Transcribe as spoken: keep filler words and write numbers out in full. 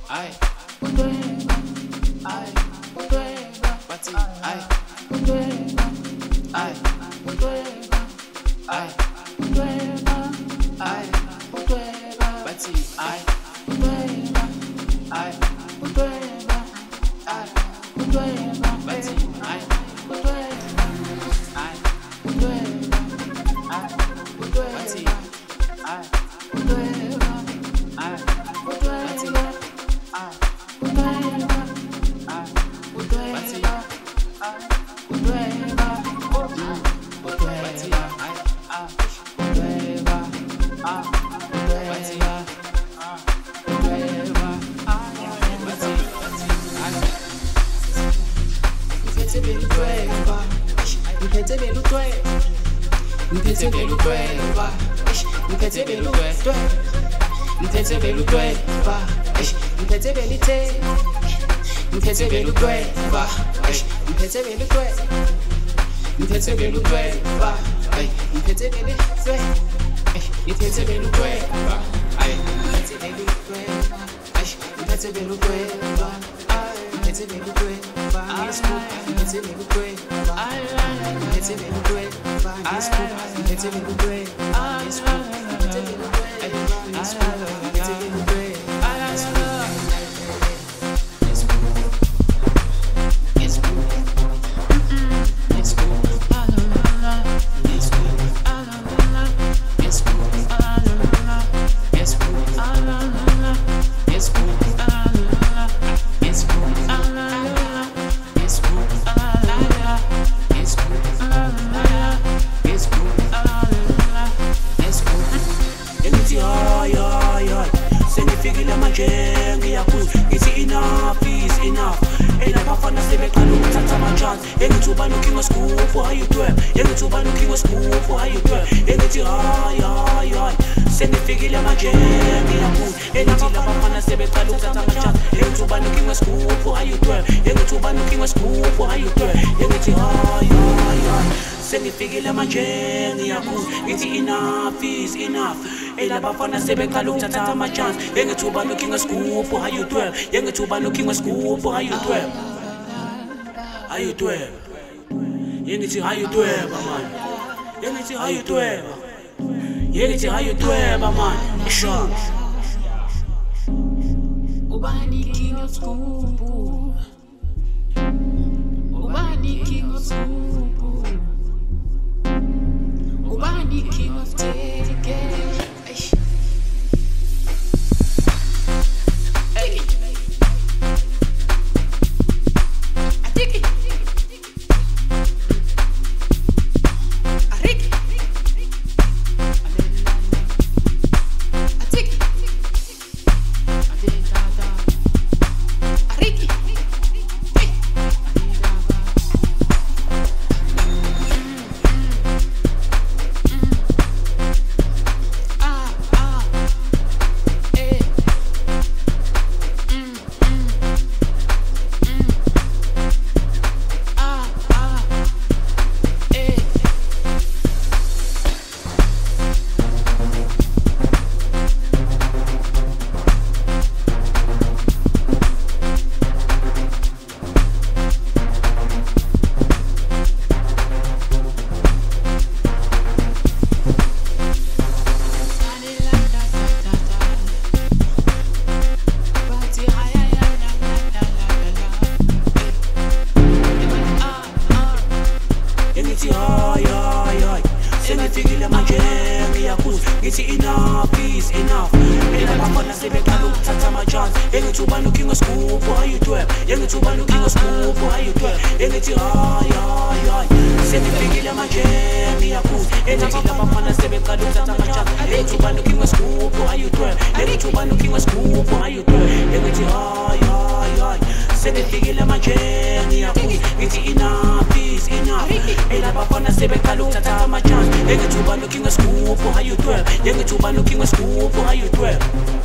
Ay, Udweba, ay, Udweba, bathi, ay, Udweba, ay, Udweba, ay, Udweba, ay, Udweba, bathi, ay, Udweba, ay, Udweba, ay, Udweba, bathi, ay, Udweba, ay, Udweba, ay, Udweba, bathi, ay, Udweba, ay, Udweba. Mpete belu tweba, mpete belu tweba, mpete belu tweba, mpete belite, mpete belu tweba, mpete belu tweba, mpete belu tweba, mpete belu tweba, mpete belu tweba, mpete belu tweba, mpete belu tweba, mpete belu tweba, mpete belu tweba, mpete belu tweba. It's cool, it's a little gray. It's cool, it's a little gray. It's cool, it's a little gray. It's cool, it's cool, it's cool, it's cool, it's cool, it's cool, it's cool, it's cool, it's cool, it's cool. Enough is enough. Ena bafana sebeqala ukuthatha ama-chance. Engithuba looking a school for how you do it. Engithuba looking a school for how you do it. Engithi hayi hayi hayi sengifikile manje ngiyakhula. Engithi la bafana sebeqala ukuthatha ama-chance. Engithuba looking a school for how you do it. Engithuba looking a school for how you do it. Engithi hayi hayi hayi sengifikile manje ngiyakhula. Ngithi enough is enough. Ela bafana sebeqala ukuthatha ama-chance. Engithuba looking a school for how you do it. Engithuba looking a school for how you do it. How you do it? Yengithi how you do it, man. Yengithi how you do it? Yengithi how you do it, man. Sure. Ubani king of school. Ubani king of school. Ubani king of take it. Ngithi enough is enough. Ela bafana sebeqala ukuthatha ama-chance. Engithuba looking a school for how you do it. Engithuba looking a school for how you do it. Engithi hayi hayi hayi sengifikile manje ngiyakhula. Engithi la bafana sebeqala ukuthatha ama-chance. Engithuba looking a school for how you do it. Engithuba looking a school for how you do it. Engithi hayi hayi hayi sengifikile manje ngiyakhula. Ngithi enough is enough. Ela bafana sebeqala ukuthatha ama-chance. Engithuba looking a school for how you do it. Engithuba looking a school for how you do it.